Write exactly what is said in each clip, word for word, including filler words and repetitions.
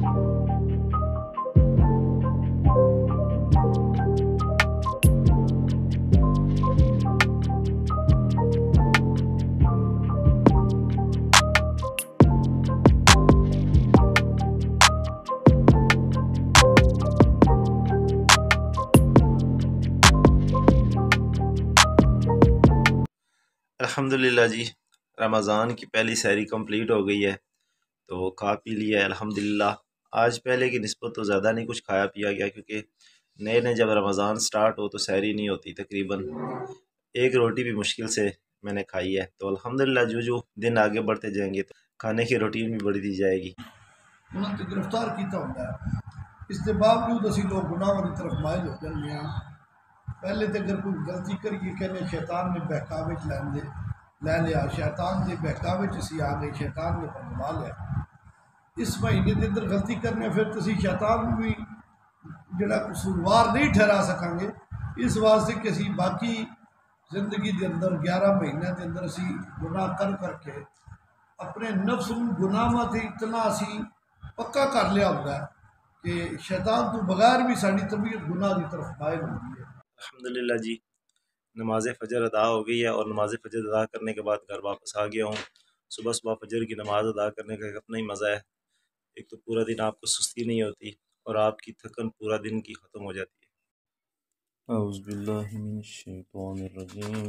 अल्हम्दुलिल्लाह जी, रमज़ान की पहली सहरी कंप्लीट हो गई है तो खा पी लिया है अल्हम्दुलिल्लाह। आज पहले की निस्बत तो ज़्यादा नहीं कुछ खाया पिया गया, क्योंकि नए नए जब रमज़ान स्टार्ट हो तो सहरी नहीं होती, तकरीबन एक रोटी भी मुश्किल से मैंने खाई है। तो अल्हम्दुलिल्लाह जो जो दिन आगे बढ़ते जाएंगे तो खाने की रूटीन भी बढ़ती जाएगी। उन्होंने तो गिरफ्तार किया होंगे, इसके बावजूद असी लोग गुनाहों की तरफ मायल हो जाते हैं। पहले तो अगर कोई गलती करिए कहने शैतान ने बहकावे लैंदे लै लिया, शैतान के बहकावे असी आ गए, शैतान ने बनवा लिया। इस महीने के अंदर गलती करने फिर तो शैतान भी जड़ा कसूरवार नहीं ठहरा सकांगे। इस वास्ते कि असी बाकी जिंदगी के अंदर ग्यारह महीनों के अंदर असी गुनाह कर करके अपने नफ्स में गुनाहों से इतना असी पक्का कर लिया होगा कि शैतान तो बगैर भी साड़ी तबीयत गुनाह की तरफ मायल होती है। अल्हम्दुलिल्लाह जी, नमाज फ़जर अदा हो गई है और नमाज फ़जर अदा करने के बाद घर वापस आ गया हूँ। सुबह सुबह फ़जर की नमाज़ अदा करने का एक अपना ही मज़ा है। एक तो पूरा दिन आपको सुस्ती नहीं होती और आपकी थकन पूरा दिन की ख़त्म हो जाती है। औज़ुबिल्लाहि मिनश्शैतानिर्रजीम,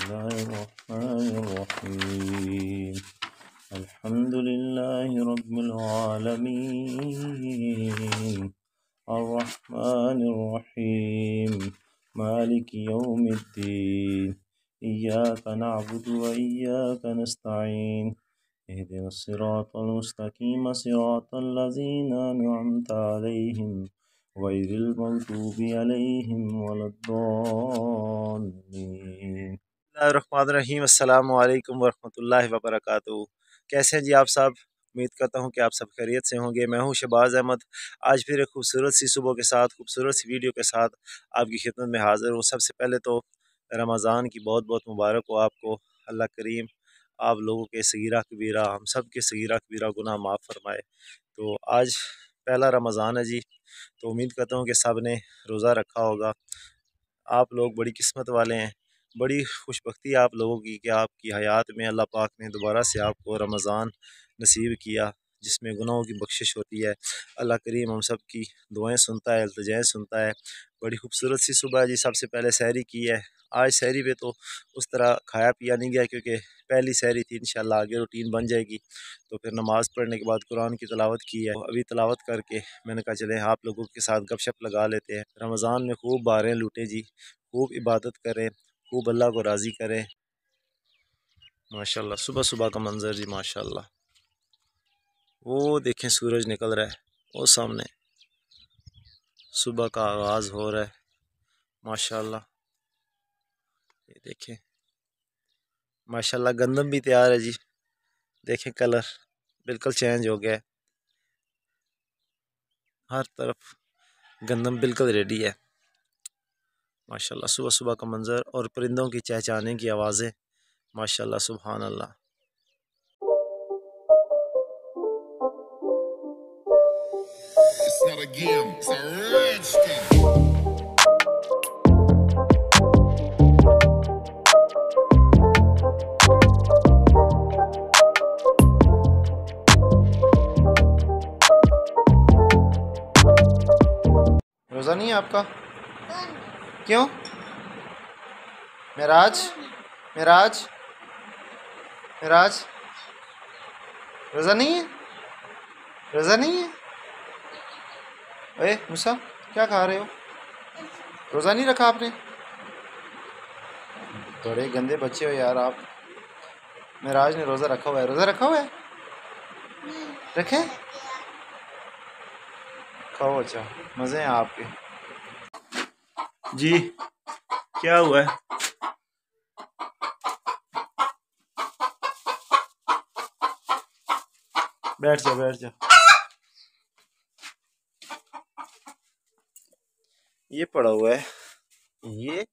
बिस्मिल्लाहिर्रहमानिर्रहीम, अल्हम्दुलिल्लाहि रब्बिल आलमीन, अर्रहमानिर्रहीम, मालिकि यौमिद्दीन, इय्याका नअबुदु व इय्याका नस्तईन, इहदिनस सिरातल मुस्तकीम, सिरातल लज़ीना अनअमता अलैहिम गैरिल मग़दूबि अलैहिम वलद्दाल्लीन। बिस्मिल्लाहिर्रहमानिर्रहीम, अस्सलामु अलैकुम वरहमतुल्लाहि वबरकातुहू। कैसे हैं जी आप सब? उम्मीद करता हूँ कि आप सब खैरियत से होंगे। मैं हूँ शहबाज अहमद, आज फिर एक खूबसूरत सी सुबह के साथ, खूबसूरत सी वीडियो के साथ आपकी खिदमत में हाज़िर हूँ। सबसे पहले तो रमज़ान की बहुत बहुत मुबारक हो आपको। अल्लाह करीम आप लोगों के सगीरा कबीरा, हम सब के सगीरा कबीरा गुनाह माफ़ फरमाए। तो आज पहला रमज़ान है जी, तो उम्मीद करता हूँ कि सब ने रोज़ा रखा होगा। आप लोग बड़ी किस्मत वाले हैं, बड़ी खुशबख्ती आप लोगों की कि आपकी हयात में अल्लाह पाक ने दोबारा से आपको रमज़ान नसीब किया जिसमें गुनाहों की बख्शिश होती है। अल्लाह करीम हम सब की दुआएं सुनता है, इल्तिजाएं सुनता है। बड़ी खूबसूरत सी सुबह जी, सबसे पहले सहरी की है। आज सहरी पे तो उस तरह खाया पिया नहीं गया क्योंकि पहली सहरी थी। इंशाल्लाह आगे रूटीन बन जाएगी। तो फिर नमाज़ पढ़ने के बाद कुरान की तिलावत की है, अभी तिलावत करके मैंने कहा चले आप लोगों के साथ गपशप लगा लेते हैं। रमज़ान में खूब बारें लूटें जी, खूब इबादत करें, खूब अल्लाह को राज़ी करें। माशाल्लाह सुबह सुबह का मंज़र जी, माशाल्लाह। वो देखें सूरज निकल रहा है, वो सामने सुबह का आगाज़ हो रहा है माशाल्लाह। ये देखें माशाल्लाह, गंदम भी तैयार है जी। देखें कलर बिल्कुल चेंज हो गया है, हर तरफ गंदम बिल्कुल रेडी है माशाल्लाह। सुबह सुबह का मंज़र और परिंदों की चहचहाने की आवाज़ें माशाल्लाह, सुभान अल्लाह। It's not a game, it's a rich thing. रोज़ा नहीं है आपका? क्यों? मेराज मेराज मेराज रोज़ा नहीं है? रोज़ा नहीं है? अरे मूसा, क्या खा रहे हो? रोज़ा नहीं रखा आपने? बड़े गंदे बच्चे हो यार आप। मेराज ने रोज़ा रखा हुआ है। रोज़ा रखा हुआ है? रखें? खाओ, अच्छा मज़े हैं आपके जी। क्या हुआ है? बैठ जा बैठ जा। ये पड़ा हुआ है ये।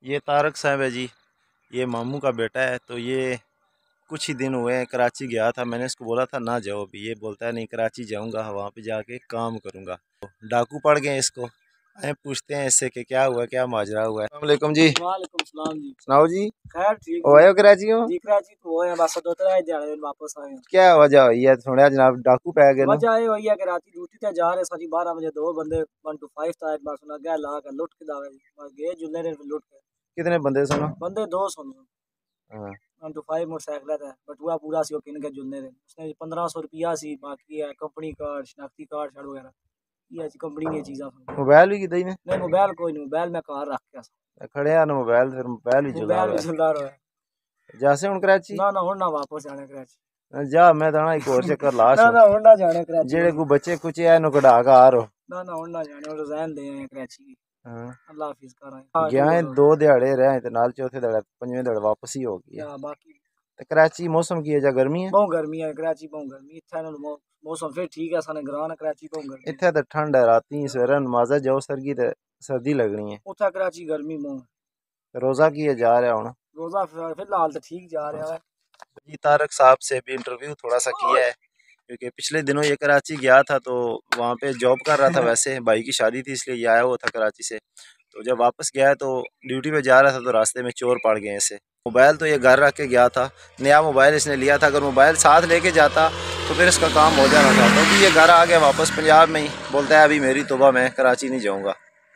ये तारक साहब है जी, ये मामू का बेटा है। तो ये कुछ ही दिन हुए हैं कराची गया था, मैंने इसको बोला था ना जाओ अभी, ये बोलता है नहीं कराची जाऊंगा, वहाँ पे जाके काम करूंगा। डाकू पड़ गए इसको, आए पूछते हैं इससे कि क्या हुआ, क्या माजरा हुआ है। अस्सलाम वालेकुम जी। वालेकुम सलाम जी। सुनाओ जी। खैर ठीक ओ आयो कराची हो जी। कराची तो होए बस दो त्रै दिहाड़े वापस आए। क्या वजह हुई है? सुनया जनाब डाकू पै गए। वजह ये हुई है कि राती ड्यूटी ते जा रहे सारी बारह बजे दो बंदे वन टू फाइव था एक बार सुना गया ला के लुट के दावे बस गए जुलने ने लुट के। कितने बंदे सुनो? बंदे दो सुन हाँ। वन टू फाइव मोटरसाइकिल था बटुआ पूरा सी किन के जुलने ने उसने पंद्रह सौ रुपया सी बाकी है कंपनी कार्ड शनाख्ती कार्ड शार्ड वगैरह ये कंपनी ने चीज़ा। मोबाइल भी कितने ने? नहीं मोबाइल कोई नहीं, मोबाइल मैं कार रख के खड़े हैं ना मोबाइल, फिर मोबाइल भी चला मोबाइल भी चला रहा है। जैसे हूँ कराची ना ना हुन ना वापस जाने कराची जा, मैं दाना एक और चक्कर लाश ना ना हुन ना जाने कराची जेड़े को बच्चे कुचे है नु कढ़ा के आ रो ना ना हुन ना जाने और रिजाइन दे आए कराची की। हां अल्लाह हाफिज कर आए गया है दो दिहाड़े रहे ते नाल चौथे दिहाड़े पंजवें दिहाड़े वापस ही हो गई है। या बाकी ते कराची मौसम की है जा गर्मी है? बहुत गर्मी है कराची, बहुत गर्मी इत्थे ना मौसम फिर ठीक है साने ग्रां कराची बहुत गर्मी इत्थे ते ठंड है, राती सवेरे नमाज़ जाओ सरगी ते सर्दी लगनी है। उठा कराची गर्मी बहुत। रोजा की है जा रहा हूं? रोजा फिलहाल तो ठीक जा रहा है जी। तारक साहब से भी इंटरव्यू थोड़ा सा किया है क्योंकि पिछले दिनों ये कराची गया था तो वहाँ पे जॉब कर रहा था, वैसे भाई की शादी थी इसलिए ये आया हुआ था कराची से। तो जब वापस गया तो ड्यूटी पे जा रहा था तो रास्ते में चोर पड़ गए इसे। मोबाइल तो ये घर रख के गया था, नया मोबाइल इसने लिया था, अगर मोबाइल साथ लेके जाता तो फिर इसका काम हो जाना था। तो अभी ये घर आ गया वापस पंजाब में ही, बोलता है अभी मेरी तौबा मैं कराची नहीं जाऊँगा।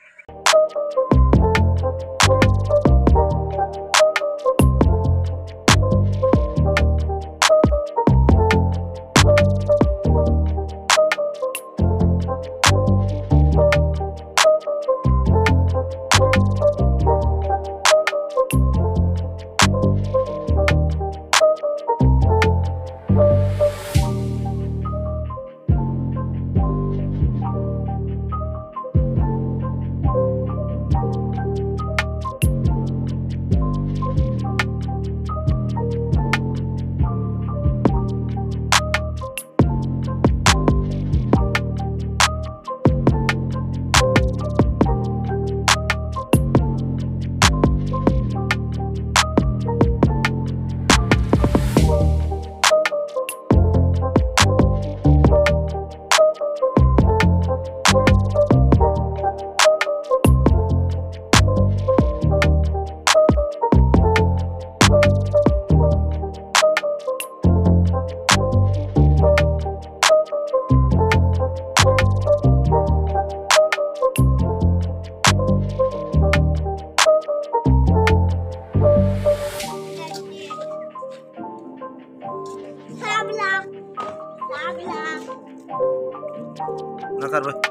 ना कर भाई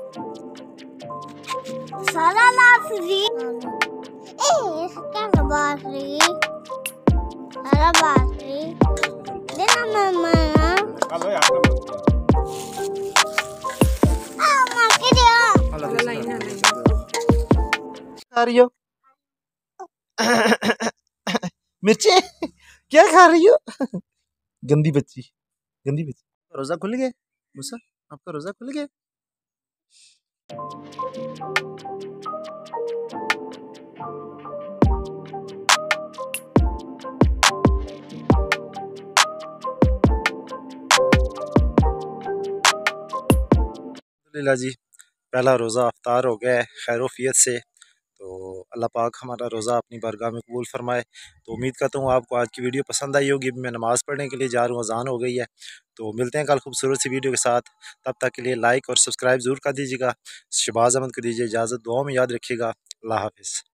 सारा लाफरी ए इसका बासरी सारा बासरी देना मम्मा हेलो यार आ मां के दे खा रही हो? मिर्ची क्या खा रही हो? गंदी बच्ची, गंदी बच्ची। रोजा खुल गया मुसा, आपका रोजा खुल गया? अल्हम्दुलिल्लाह जी, पहला रोज़ा अफ्तार हो गया है खैरोफियत से। तो अल्लाह पाक हमारा रोज़ा अपनी बारगाह में कबूल फरमाए। तो उम्मीद करता हूँ आपको आज की वीडियो पसंद आई होगी। मैं नमाज़ पढ़ने के लिए जा रहा हूँ, अज़ान हो गई है। तो मिलते हैं कल खूबसूरत सी वीडियो के साथ, तब तक के लिए लाइक और सब्सक्राइब ज़रूर कर दीजिएगा। शहबाज़ अहमद को दीजिए इजाज़त, दुआ में याद रखिएगा। अल्लाह हाफ़िज़।